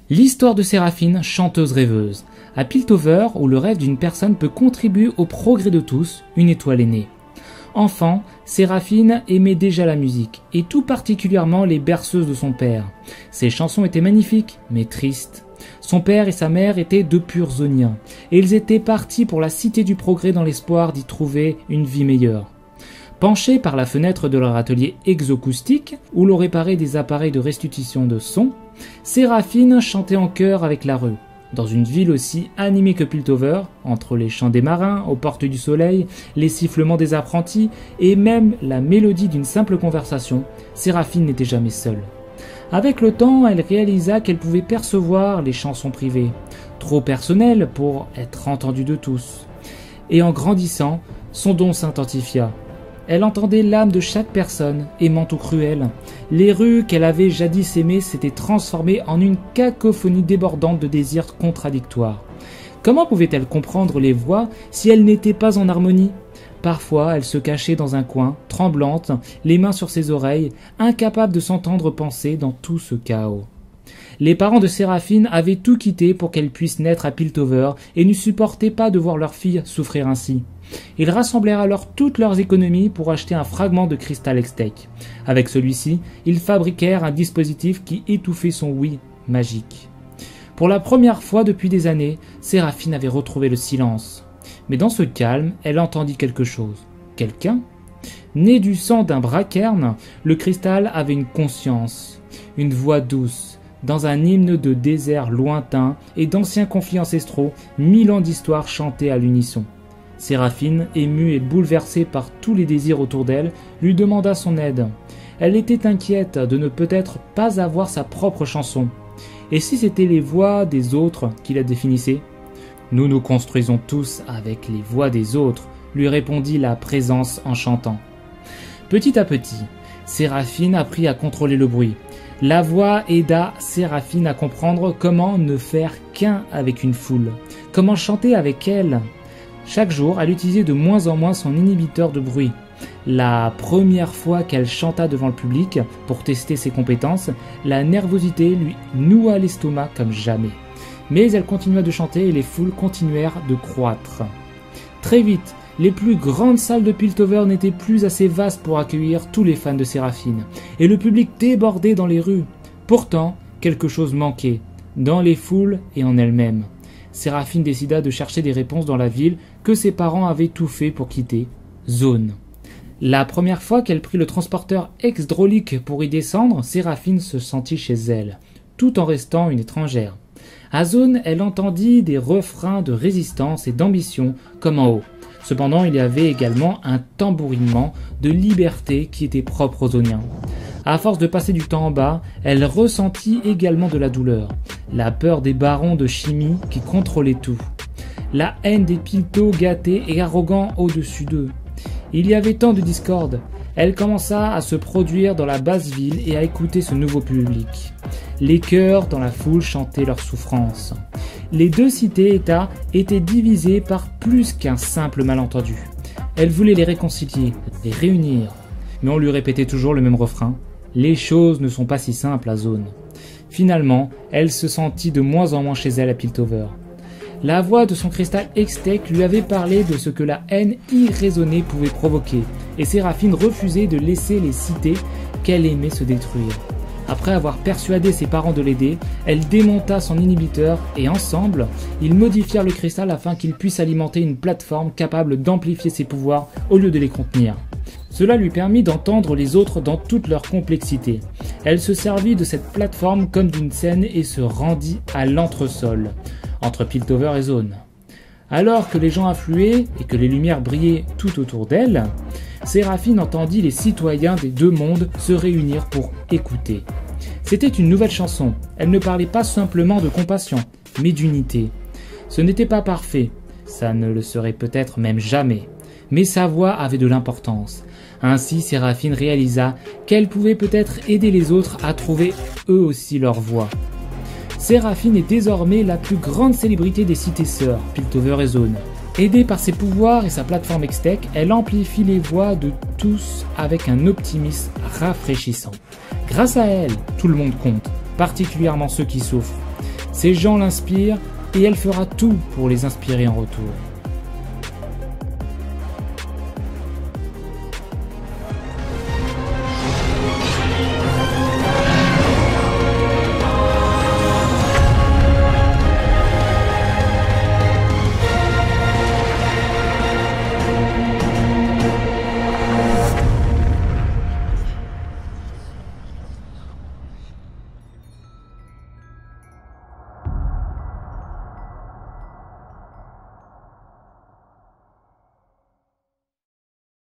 L'histoire de Séraphine, chanteuse rêveuse. À Piltover, où le rêve d'une personne peut contribuer au progrès de tous, une étoile est née. Enfant, Séraphine aimait déjà la musique, et tout particulièrement les berceuses de son père. Ses chansons étaient magnifiques, mais tristes. Son père et sa mère étaient de purs zoniens, et ils étaient partis pour la Cité du Progrès dans l'espoir d'y trouver une vie meilleure. Penchés par la fenêtre de leur atelier exoacoustique, où l'on réparait des appareils de restitution de son, Séraphine chantait en chœur avec la rue. Dans une ville aussi animée que Piltover, entre les chants des marins, aux portes du soleil, les sifflements des apprentis et même la mélodie d'une simple conversation, Séraphine n'était jamais seule. Avec le temps, elle réalisa qu'elle pouvait percevoir les chansons privées, trop personnelles pour être entendues de tous. Et en grandissant, son don s'intensifia. Elle entendait l'âme de chaque personne, aimante ou cruelle. Les rues qu'elle avait jadis aimées s'étaient transformées en une cacophonie débordante de désirs contradictoires. Comment pouvait-elle comprendre les voix si elles n'étaient pas en harmonie ? Parfois, elle se cachait dans un coin, tremblante, les mains sur ses oreilles, incapable de s'entendre penser dans tout ce chaos. Les parents de Séraphine avaient tout quitté pour qu'elle puisse naître à Piltover et ne supportaient pas de voir leur fille souffrir ainsi. Ils rassemblèrent alors toutes leurs économies pour acheter un fragment de cristal Extec. Avec celui-ci, ils fabriquèrent un dispositif qui étouffait son oui magique. Pour la première fois depuis des années, Séraphine avait retrouvé le silence. Mais dans ce calme, elle entendit quelque chose. Quelqu'un ? Né du sang d'un braquerne, le cristal avait une conscience, une voix douce. Dans un hymne de désert lointain et d'anciens conflits ancestraux, 1000 ans d'histoire chantaient à l'unisson. Séraphine, émue et bouleversée par tous les désirs autour d'elle, lui demanda son aide. Elle était inquiète de ne peut-être pas avoir sa propre chanson. Et si c'étaient les voix des autres qui la définissaient ? Nous nous construisons tous avec les voix des autres, lui répondit la présence en chantant. Petit à petit, Séraphine apprit à contrôler le bruit. La voix aida Séraphine à comprendre comment ne faire qu'un avec une foule, comment chanter avec elle. Chaque jour, elle utilisait de moins en moins son inhibiteur de bruit. La première fois qu'elle chanta devant le public pour tester ses compétences, la nervosité lui noua l'estomac comme jamais. Mais elle continua de chanter et les foules continuèrent de croître. Très vite, les plus grandes salles de Piltover n'étaient plus assez vastes pour accueillir tous les fans de Séraphine, et le public débordait dans les rues. Pourtant, quelque chose manquait, dans les foules et en elle-même. Séraphine décida de chercher des réponses dans la ville que ses parents avaient tout fait pour quitter, Zone. La première fois qu'elle prit le transporteur exdraulique pour y descendre, Séraphine se sentit chez elle, tout en restant une étrangère. À Zone, elle entendit des refrains de résistance et d'ambition comme en haut. Cependant, il y avait également un tambourinement de liberté qui était propre aux Zoniens. À force de passer du temps en bas, elle ressentit également de la douleur, la peur des barons de chimie qui contrôlaient tout, la haine des piltos gâtés et arrogants au-dessus d'eux. Il y avait tant de discorde. Elle commença à se produire dans la basse ville et à écouter ce nouveau public. Les chœurs dans la foule chantaient leurs souffrances. Les deux cités-États étaient divisées par plus qu'un simple malentendu. Elle voulait les réconcilier, les réunir. Mais on lui répétait toujours le même refrain. Les choses ne sont pas si simples à Zone. Finalement, elle se sentit de moins en moins chez elle à Piltover. La voix de son cristal Extec lui avait parlé de ce que la haine irraisonnée pouvait provoquer, et Séraphine refusait de laisser les cités qu'elle aimait se détruire. Après avoir persuadé ses parents de l'aider, elle démonta son inhibiteur et ensemble, ils modifièrent le cristal afin qu'il puisse alimenter une plateforme capable d'amplifier ses pouvoirs au lieu de les contenir. Cela lui permit d'entendre les autres dans toute leur complexité. Elle se servit de cette plateforme comme d'une scène et se rendit à l'entresol, entre Piltover et Zone. Alors que les gens affluaient et que les lumières brillaient tout autour d'elle, Séraphine entendit les citoyens des deux mondes se réunir pour écouter. C'était une nouvelle chanson. Elle ne parlait pas simplement de compassion, mais d'unité. Ce n'était pas parfait, ça ne le serait peut-être même jamais, mais sa voix avait de l'importance. Ainsi, Séraphine réalisa qu'elle pouvait peut-être aider les autres à trouver eux aussi leur voix. Séraphine est désormais la plus grande célébrité des cités sœurs, Piltover et Zone. Aidée par ses pouvoirs et sa plateforme Extec, elle amplifie les voix de tous avec un optimisme rafraîchissant. Grâce à elle, tout le monde compte, particulièrement ceux qui souffrent. Ces gens l'inspirent et elle fera tout pour les inspirer en retour.